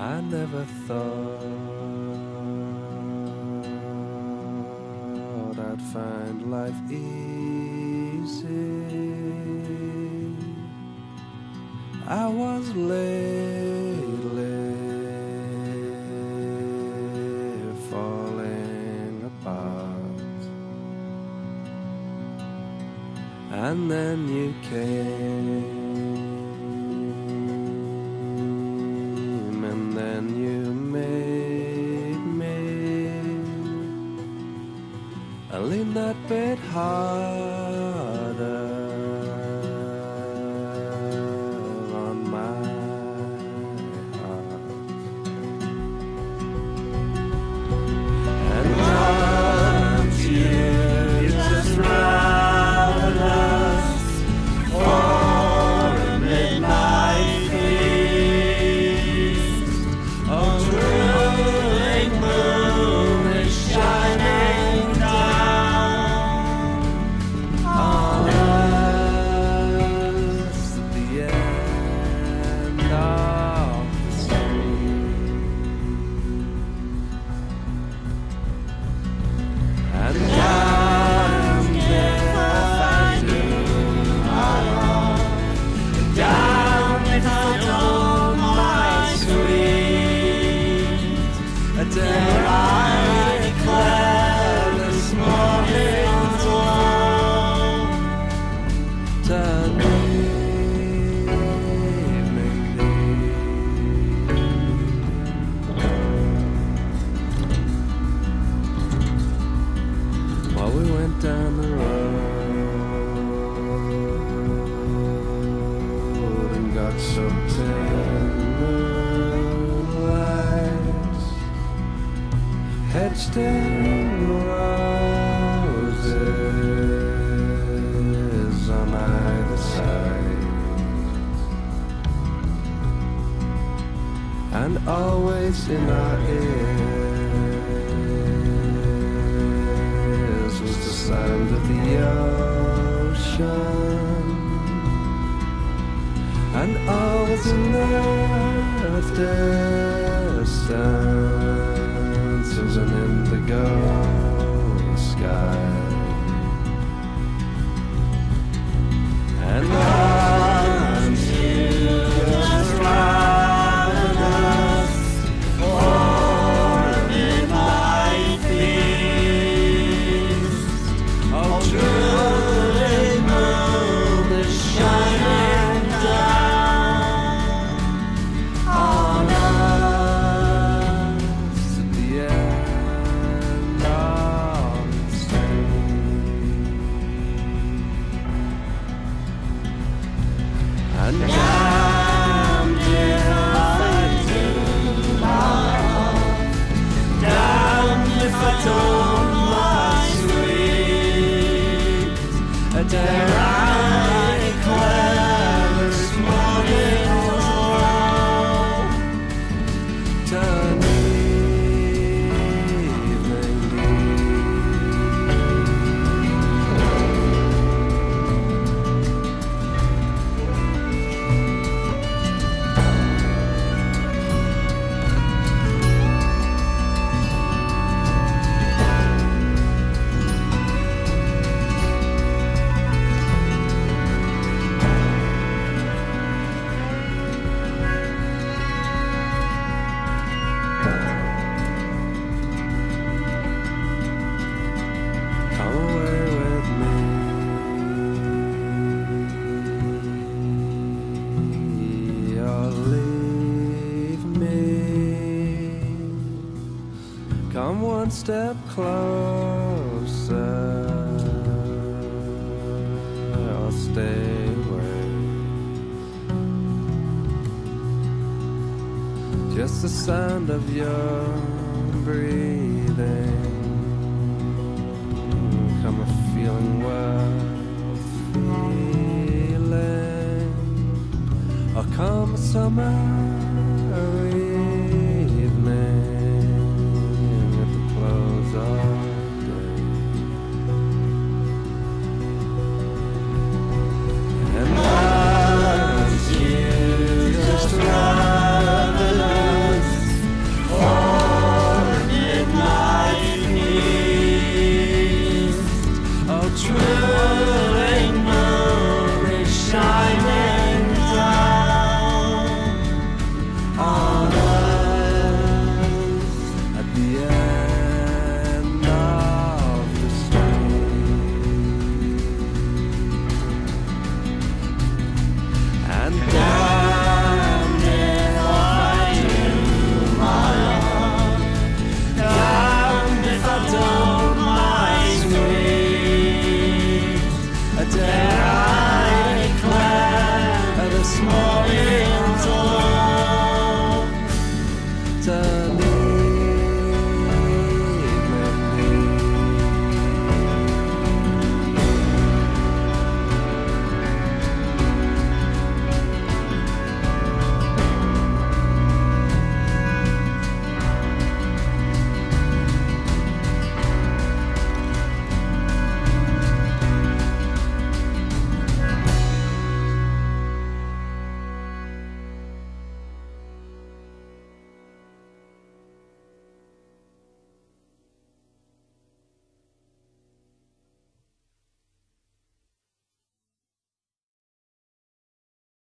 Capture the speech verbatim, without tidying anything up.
I never thought I'd find life easy. I was lately falling apart, and then you came. And you made me I lean that bit harder on my heart, and aren't you just round us for a midnight feast? Oh, drooling moon is shining down on us at the end of the street, and damned if I do my wrong, damned if I don't, my sweet. Dare I declare this morning's love to evening deep. While we went down the road and got soaked in moonlight, hedged in roses on either side, and always in our ears was the sound of the ocean, and always in the distance was an indigo sky, and aren't you just round us for a midnight feast? Oh, drooling moon is shining down on us at the end of the street, and damned if I do my wrong, damned if I don't, my sweet. Dare I declare this morning's love to evening come away with me, or leave me. Come one step closer, or stay away. Just the sound of your breathing